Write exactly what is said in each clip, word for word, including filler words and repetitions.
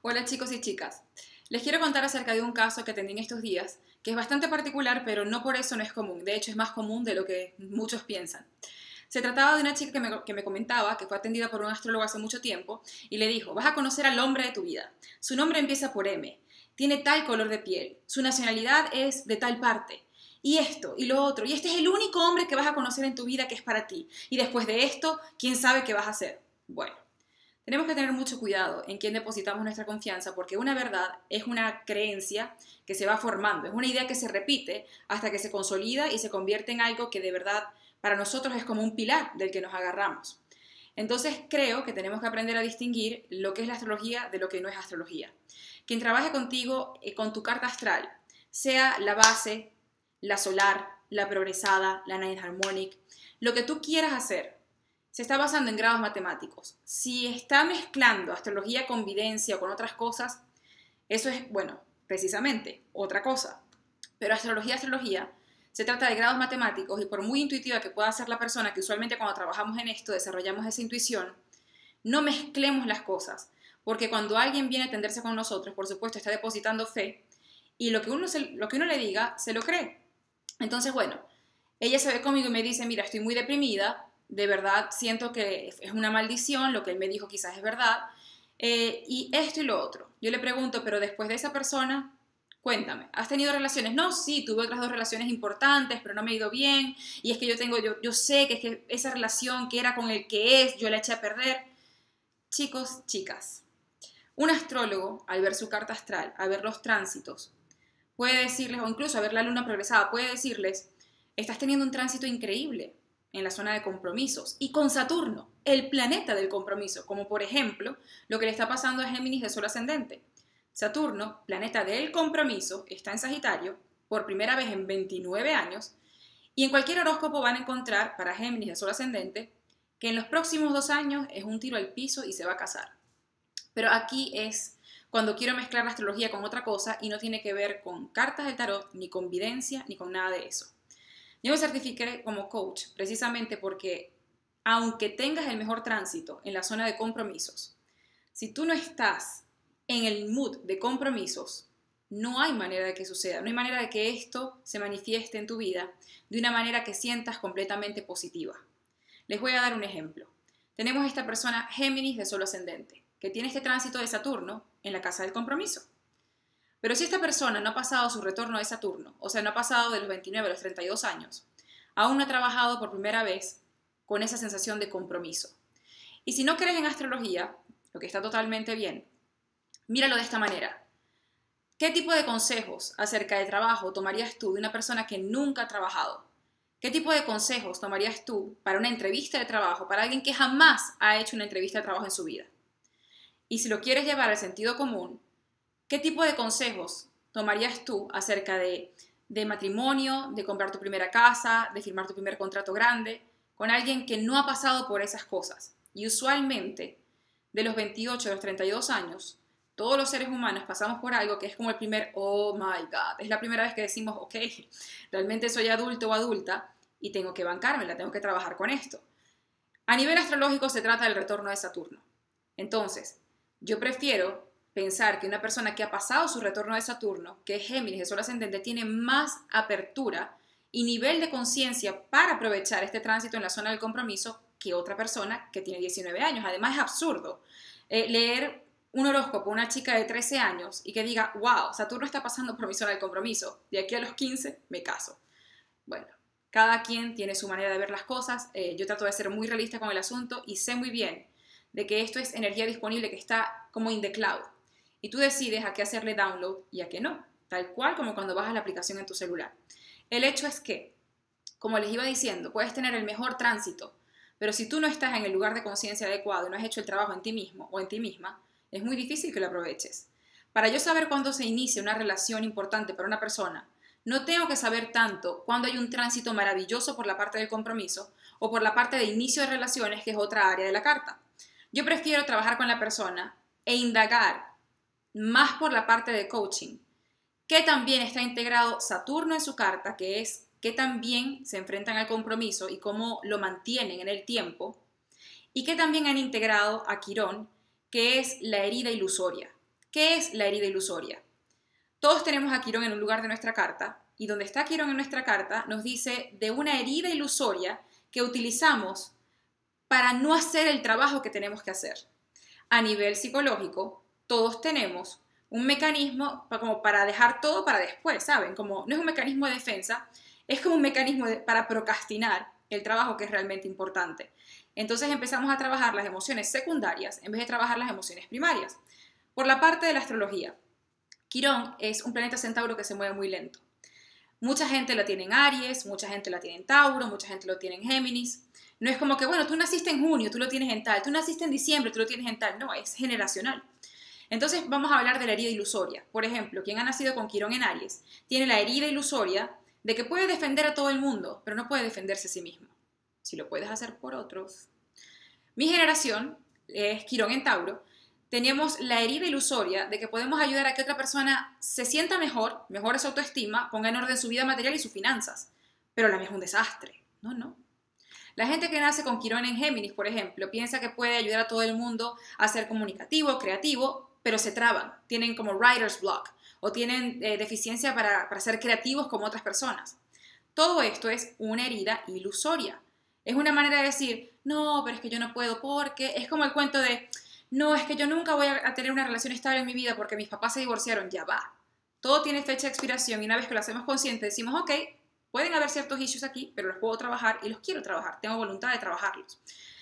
Hola chicos y chicas, les quiero contar acerca de un caso que atendí en estos días, que es bastante particular, pero no por eso no es común, de hecho es más común de lo que muchos piensan. Se trataba de una chica que me, que me comentaba que fue atendida por un astrólogo hace mucho tiempo y le dijo: vas a conocer al hombre de tu vida, su nombre empieza por M, tiene tal color de piel, su nacionalidad es de tal parte, y esto, y lo otro, y este es el único hombre que vas a conocer en tu vida que es para ti, y después de esto, ¿quién sabe qué vas a hacer? Bueno. Tenemos que tener mucho cuidado en quién depositamos nuestra confianza, porque una verdad es una creencia que se va formando, es una idea que se repite hasta que se consolida y se convierte en algo que de verdad para nosotros es como un pilar del que nos agarramos. Entonces creo que tenemos que aprender a distinguir lo que es la astrología de lo que no es astrología. Quien trabaje contigo eh, con tu carta astral, sea la base, la solar, la progresada, la ninth harmonic, lo que tú quieras hacer, se está basando en grados matemáticos. Si está mezclando astrología con videncia o con otras cosas, eso es, bueno, precisamente otra cosa. Pero astrología, astrología, se trata de grados matemáticos y por muy intuitiva que pueda ser la persona, que usualmente cuando trabajamos en esto desarrollamos esa intuición, no mezclemos las cosas, porque cuando alguien viene a atenderse con nosotros, por supuesto está depositando fe y lo que uno, se, lo que uno le diga, se lo cree. Entonces, bueno, ella se ve conmigo y me dice: mira, estoy muy deprimida, de verdad siento que es una maldición, lo que él me dijo quizás es verdad, eh, y esto y lo otro. Yo le pregunto: pero después de esa persona, cuéntame, ¿has tenido relaciones? No, sí, tuve otras dos relaciones importantes, pero no me ha ido bien, y es que yo tengo, yo, yo sé que, es que esa relación que era con el que es, yo la eché a perder. Chicos, chicas, un astrólogo, al ver su carta astral, al ver los tránsitos, puede decirles, o incluso a ver la luna progresada, puede decirles: estás teniendo un tránsito increíble en la zona de compromisos, y con Saturno, el planeta del compromiso, como por ejemplo lo que le está pasando a Géminis de Sol ascendente. Saturno, planeta del compromiso, está en Sagitario por primera vez en veintinueve años, y en cualquier horóscopo van a encontrar para Géminis de Sol ascendente que en los próximos dos años es un tiro al piso y se va a casar. Pero aquí es cuando quiero mezclar la astrología con otra cosa y no tiene que ver con cartas del tarot, ni con videncia, ni con nada de eso. Yo me certifiqué como coach precisamente porque aunque tengas el mejor tránsito en la zona de compromisos, si tú no estás en el mood de compromisos, no hay manera de que suceda, no hay manera de que esto se manifieste en tu vida de una manera que sientas completamente positiva. Les voy a dar un ejemplo. Tenemos esta persona Géminis de Sol ascendente, que tiene este tránsito de Saturno en la casa del compromiso. Pero si esta persona no ha pasado su retorno de Saturno, o sea, no ha pasado de los veintinueve a los treinta y dos años, aún no ha trabajado por primera vez con esa sensación de compromiso. Y si no crees en astrología, lo que está totalmente bien, míralo de esta manera. ¿Qué tipo de consejos acerca de trabajo tomarías tú de una persona que nunca ha trabajado? ¿Qué tipo de consejos tomarías tú para una entrevista de trabajo, para alguien que jamás ha hecho una entrevista de trabajo en su vida? Y si lo quieres llevar al sentido común, ¿qué tipo de consejos tomarías tú acerca de, de matrimonio, de comprar tu primera casa, de firmar tu primer contrato grande, con alguien que no ha pasado por esas cosas? Y usualmente, de los veintiocho a los treinta y dos años, todos los seres humanos pasamos por algo que es como el primer oh my god. Es la primera vez que decimos: ok, realmente soy adulto o adulta y tengo que bancármela, tengo que trabajar con esto. A nivel astrológico se trata del retorno de Saturno. Entonces, yo prefiero pensar que una persona que ha pasado su retorno de Saturno, que es Géminis de Sol ascendente, tiene más apertura y nivel de conciencia para aprovechar este tránsito en la zona del compromiso que otra persona que tiene diecinueve años. Además, es absurdo eh, leer un horóscopo a una chica de trece años y que diga: wow, Saturno está pasando por mi zona del compromiso, de aquí a los quince me caso. Bueno, cada quien tiene su manera de ver las cosas. Eh, yo trato de ser muy realista con el asunto y sé muy bien de que esto es energía disponible que está como in the cloud. Y tú decides a qué hacerle download y a qué no, tal cual como cuando bajas la aplicación en tu celular. El hecho es que, como les iba diciendo, puedes tener el mejor tránsito, pero si tú no estás en el lugar de conciencia adecuado y no has hecho el trabajo en ti mismo o en ti misma, es muy difícil que lo aproveches. Para yo saber cuándo se inicia una relación importante para una persona, no tengo que saber tanto cuándo hay un tránsito maravilloso por la parte del compromiso o por la parte de inicio de relaciones, que es otra área de la carta. Yo prefiero trabajar con la persona e indagar más por la parte de coaching, que también está integrado Saturno en su carta, que es que también se enfrentan al compromiso y cómo lo mantienen en el tiempo, y que también han integrado a Quirón, que es la herida ilusoria, ¿Qué es la herida ilusoria? Todos tenemos a Quirón en un lugar de nuestra carta, y donde está Quirón en nuestra carta nos dice de una herida ilusoria que utilizamos para no hacer el trabajo que tenemos que hacer. A nivel psicológico, todos tenemos un mecanismo como para dejar todo para después, ¿saben? Como no es un mecanismo de defensa, es como un mecanismo de, para procrastinar el trabajo que es realmente importante. Entonces empezamos a trabajar las emociones secundarias en vez de trabajar las emociones primarias. Por la parte de la astrología, Quirón es un planeta centauro que se mueve muy lento. Mucha gente la tiene en Aries, mucha gente la tiene en Tauro, mucha gente lo tiene en Géminis. No es como que, bueno, tú naciste en junio, tú lo tienes en tal, tú naciste en diciembre, tú lo tienes en tal. No, es generacional. Entonces vamos a hablar de la herida ilusoria. Por ejemplo, quien ha nacido con Quirón en Aries tiene la herida ilusoria de que puede defender a todo el mundo, pero no puede defenderse a sí mismo. Si lo puedes hacer por otros. Mi generación es Quirón en Tauro. Teníamos la herida ilusoria de que podemos ayudar a que otra persona se sienta mejor, mejore su autoestima, ponga en orden su vida material y sus finanzas. Pero la mía es un desastre. No, no. La gente que nace con Quirón en Géminis, por ejemplo, piensa que puede ayudar a todo el mundo a ser comunicativo, creativo, pero se traban. Tienen como writer's block o tienen eh, deficiencia para, para ser creativos como otras personas. Todo esto es una herida ilusoria. Es una manera de decir, no, pero es que yo no puedo porque... Es como el cuento de... No, es que yo nunca voy a tener una relación estable en mi vida porque mis papás se divorciaron. Ya va. Todo tiene fecha de expiración y una vez que lo hacemos consciente decimos, ok, pueden haber ciertos issues aquí, pero los puedo trabajar y los quiero trabajar. Tengo voluntad de trabajarlos.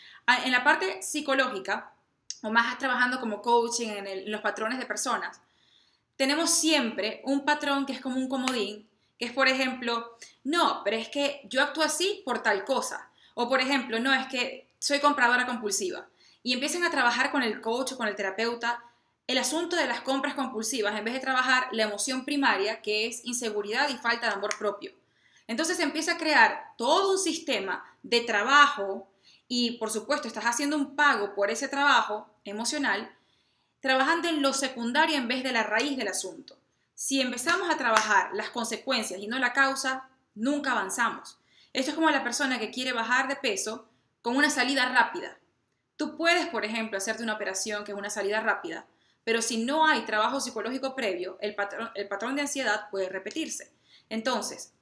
En la parte psicológica, o más trabajando como coaching en, el, en los patrones de personas, tenemos siempre un patrón que es como un comodín, que es, por ejemplo, no, pero es que yo actúo así por tal cosa. O, por ejemplo, no, es que soy compradora compulsiva. Y empiezan a trabajar con el coach o con el terapeuta el asunto de las compras compulsivas en vez de trabajar la emoción primaria, que es inseguridad y falta de amor propio. Entonces se empieza a crear todo un sistema de trabajo y, por supuesto, estás haciendo un pago por ese trabajo emocional, trabajando en lo secundario en vez de la raíz del asunto. Si empezamos a trabajar las consecuencias y no la causa, nunca avanzamos. Esto es como la persona que quiere bajar de peso con una salida rápida. Tú puedes, por ejemplo, hacerte una operación que es una salida rápida, pero si no hay trabajo psicológico previo, el patrón, el patrón de ansiedad puede repetirse. Entonces,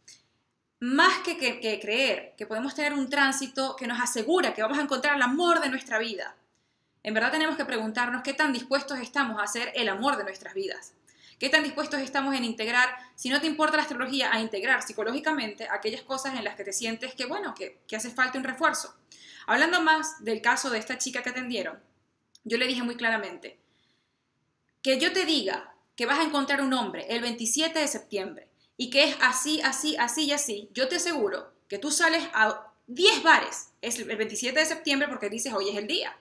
más que, que, que creer que podemos tener un tránsito que nos asegura que vamos a encontrar el amor de nuestra vida, en verdad tenemos que preguntarnos qué tan dispuestos estamos a hacer el amor de nuestras vidas. ¿Qué tan dispuestos estamos en integrar, si no te importa la astrología, a integrar psicológicamente aquellas cosas en las que te sientes que, bueno, que, que hace falta un refuerzo? Hablando más del caso de esta chica que atendieron, yo le dije muy claramente, que yo te diga que vas a encontrar un hombre el veintisiete de septiembre y que es así, así, así y así, yo te aseguro que tú sales a diez bares es el veintisiete de septiembre porque dices, hoy es el día.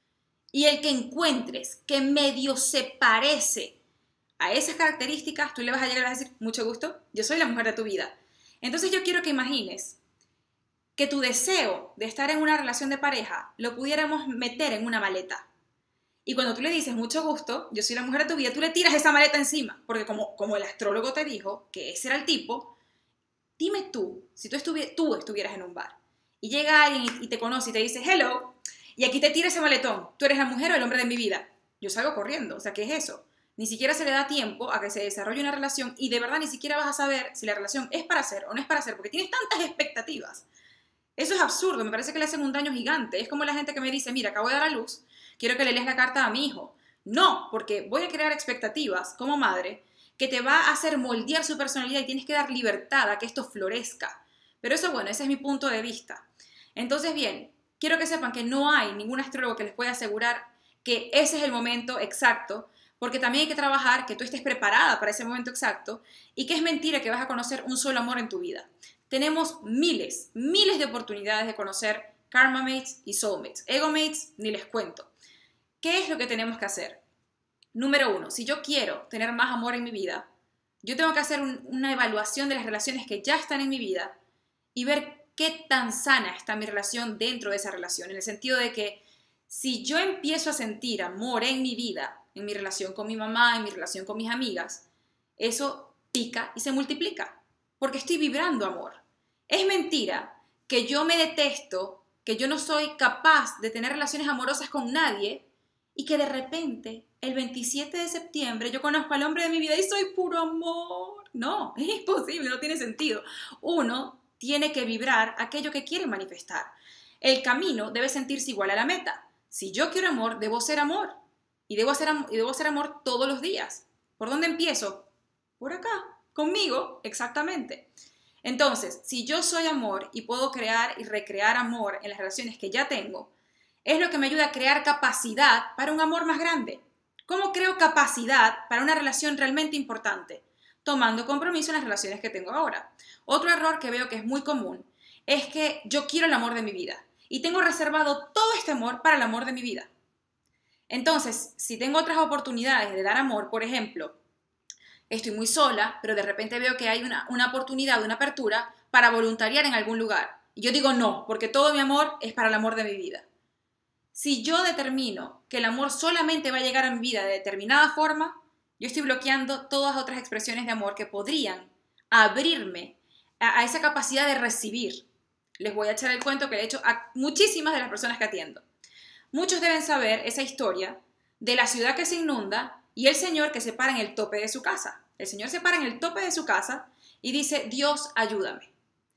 Y el que encuentres que medio se parece a esas características, tú le vas a llegar a decir, mucho gusto, yo soy la mujer de tu vida. Entonces yo quiero que imagines que tu deseo de estar en una relación de pareja lo pudiéramos meter en una maleta. Y cuando tú le dices, mucho gusto, yo soy la mujer de tu vida, tú le tiras esa maleta encima. Porque como, como el astrólogo te dijo que ese era el tipo, dime tú, si tú, estuvi- tú estuvieras en un bar y llega alguien y, y te conoce y te dice, hello, y aquí te tira ese maletón, tú eres la mujer o el hombre de mi vida. Yo salgo corriendo, o sea, ¿qué es eso? Ni siquiera se le da tiempo a que se desarrolle una relación y de verdad ni siquiera vas a saber si la relación es para hacer o no es para hacer, porque tienes tantas expectativas. Eso es absurdo, me parece que le hacen un daño gigante. Es como la gente que me dice, mira, acabo de dar a luz, quiero que le leas la carta a mi hijo. No, porque voy a crear expectativas como madre que te va a hacer moldear su personalidad y tienes que dar libertad a que esto florezca. Pero eso, bueno, ese es mi punto de vista. Entonces, bien, quiero que sepan que no hay ningún astrólogo que les pueda asegurar que ese es el momento exacto, porque también hay que trabajar que tú estés preparada para ese momento exacto y que es mentira que vas a conocer un solo amor en tu vida. Tenemos miles, miles de oportunidades de conocer karma mates y soulmates. Ego mates, ni les cuento. ¿Qué es lo que tenemos que hacer? Número uno, si yo quiero tener más amor en mi vida, yo tengo que hacer un, una evaluación de las relaciones que ya están en mi vida y ver qué tan sana está mi relación dentro de esa relación, en el sentido de que si yo empiezo a sentir amor en mi vida, en mi relación con mi mamá, en mi relación con mis amigas, eso pica y se multiplica, porque estoy vibrando amor. Es mentira que yo me detesto, que yo no soy capaz de tener relaciones amorosas con nadie y que de repente, el veintisiete de septiembre, yo conozco al hombre de mi vida y soy puro amor. No, es imposible, no tiene sentido. Uno tiene que vibrar aquello que quiere manifestar. El camino debe sentirse igual a la meta. Si yo quiero amor, debo ser amor. Y debo hacer, y debo hacer amor todos los días. ¿Por dónde empiezo? Por acá, conmigo, exactamente. Entonces, si yo soy amor y puedo crear y recrear amor en las relaciones que ya tengo, es lo que me ayuda a crear capacidad para un amor más grande. ¿Cómo creo capacidad para una relación realmente importante? Tomando compromiso en las relaciones que tengo ahora. Otro error que veo que es muy común es que yo quiero el amor de mi vida y tengo reservado todo este amor para el amor de mi vida. Entonces, si tengo otras oportunidades de dar amor, por ejemplo, estoy muy sola, pero de repente veo que hay una, una oportunidad, una apertura para voluntariar en algún lugar. Y yo digo no, porque todo mi amor es para el amor de mi vida. Si yo determino que el amor solamente va a llegar a mi vida de determinada forma, yo estoy bloqueando todas otras expresiones de amor que podrían abrirme a, a esa capacidad de recibir. Les voy a echar el cuento que le he hecho a muchísimas de las personas que atiendo. Muchos deben saber esa historia de la ciudad que se inunda y el señor que se para en el tope de su casa. El señor se para en el tope de su casa y dice, Dios, ayúdame.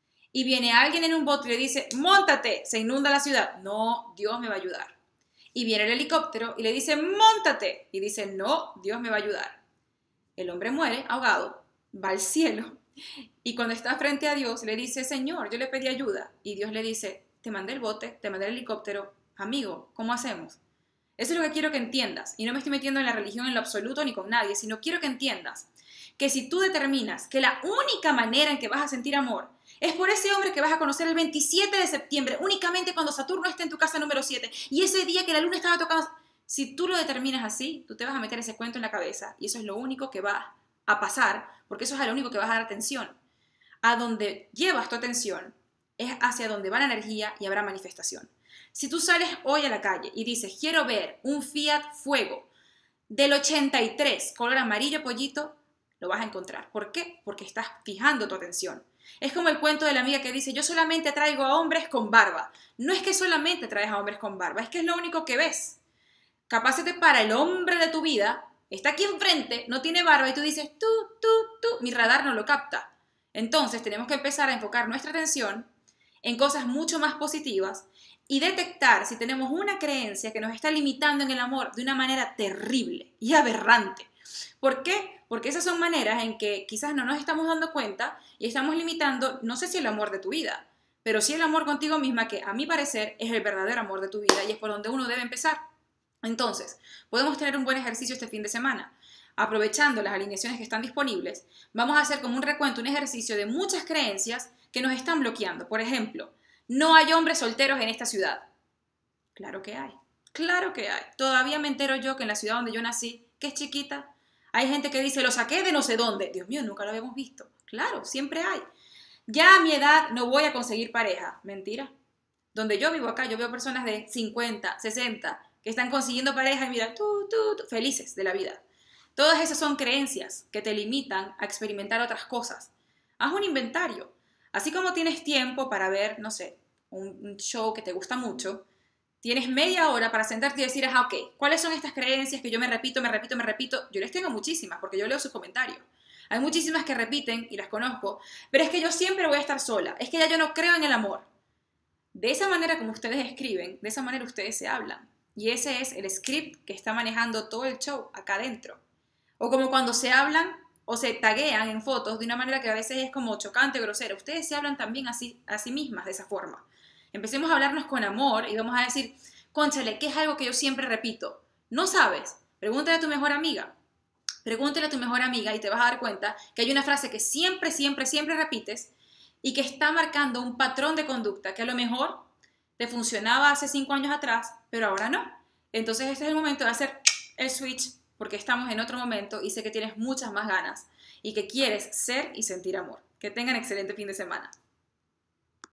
Y viene alguien en un bote y le dice, móntate, se inunda la ciudad. No, Dios me va a ayudar. Y viene el helicóptero y le dice, móntate. Y dice, no, Dios me va a ayudar. El hombre muere ahogado, va al cielo. Y cuando está frente a Dios le dice, Señor, yo le pedí ayuda. Y Dios le dice, te mandé el bote, te mandé el helicóptero. Amigo, ¿cómo hacemos? Eso es lo que quiero que entiendas. Y no me estoy metiendo en la religión en lo absoluto ni con nadie, sino quiero que entiendas que si tú determinas que la única manera en que vas a sentir amor es por ese hombre que vas a conocer el veintisiete de septiembre, únicamente cuando Saturno esté en tu casa número siete, y ese día que la luna estaba tocando, si tú lo determinas así, tú te vas a meter ese cuento en la cabeza, y eso es lo único que va a pasar, porque eso es a lo único que vas a dar atención. A donde llevas tu atención es hacia donde va la energía y habrá manifestación. Si tú sales hoy a la calle y dices, quiero ver un Fiat Fuego del ochenta y tres, color amarillo pollito, lo vas a encontrar. ¿Por qué? Porque estás fijando tu atención. Es como el cuento de la amiga que dice, yo solamente traigo a hombres con barba. No es que solamente traes a hombres con barba, es que es lo único que ves. Capaz se te para el hombre de tu vida, está aquí enfrente, no tiene barba y tú dices, tú, tú, tú, mi radar no lo capta. Entonces tenemos que empezar a enfocar nuestra atención en cosas mucho más positivas y detectar si tenemos una creencia que nos está limitando en el amor de una manera terrible y aberrante. ¿Por qué? Porque esas son maneras en que quizás no nos estamos dando cuenta y estamos limitando, no sé si el amor de tu vida, pero sí el amor contigo misma, que a mi parecer es el verdadero amor de tu vida y es por donde uno debe empezar. Entonces, podemos tener un buen ejercicio este fin de semana. Aprovechando las alineaciones que están disponibles, vamos a hacer como un recuento, un ejercicio de muchas creencias que nos están bloqueando. Por ejemplo, no hay hombres solteros en esta ciudad. Claro que hay, claro que hay. Todavía me entero yo que en la ciudad donde yo nací, que es chiquita, hay gente que dice, lo saqué de no sé dónde. Dios mío, nunca lo habíamos visto. Claro, siempre hay. Ya a mi edad no voy a conseguir pareja. Mentira. Donde yo vivo acá, yo veo personas de cincuenta, sesenta, que están consiguiendo pareja y mira, tú, tú, tú, felices de la vida. Todas esas son creencias que te limitan a experimentar otras cosas. Haz un inventario. Así como tienes tiempo para ver, no sé, un show que te gusta mucho, tienes media hora para sentarte y decir, ah, ok, ¿cuáles son estas creencias que yo me repito, me repito, me repito? Yo les tengo muchísimas, porque yo leo sus comentarios. Hay muchísimas que repiten y las conozco, pero es que yo siempre voy a estar sola, es que ya yo no creo en el amor. De esa manera como ustedes escriben, de esa manera ustedes se hablan. Y ese es el script que está manejando todo el show acá adentro. O como cuando se hablan o se taguean en fotos de una manera que a veces es como chocante, grosera. Ustedes se hablan también así, a sí mismas de esa forma. Empecemos a hablarnos con amor y vamos a decir, cónchale, ¿qué es algo que yo siempre repito? ¿No sabes? Pregúntale a tu mejor amiga. Pregúntale a tu mejor amiga y te vas a dar cuenta que hay una frase que siempre, siempre, siempre repites y que está marcando un patrón de conducta que a lo mejor te funcionaba hace cinco años atrás, pero ahora no. Entonces este es el momento de hacer el switch porque estamos en otro momento y sé que tienes muchas más ganas y que quieres ser y sentir amor. Que tengan excelente fin de semana.